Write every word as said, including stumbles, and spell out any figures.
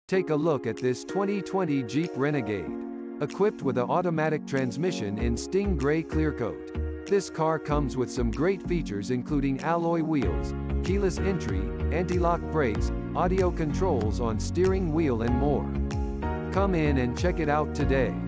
Take a look at this twenty twenty Jeep Renegade. Equipped with an automatic transmission in Sting Gray Clear Coat. This car comes with some great features including alloy wheels, keyless entry, anti-lock brakes, audio controls on steering wheel and more. Come in and check it out today.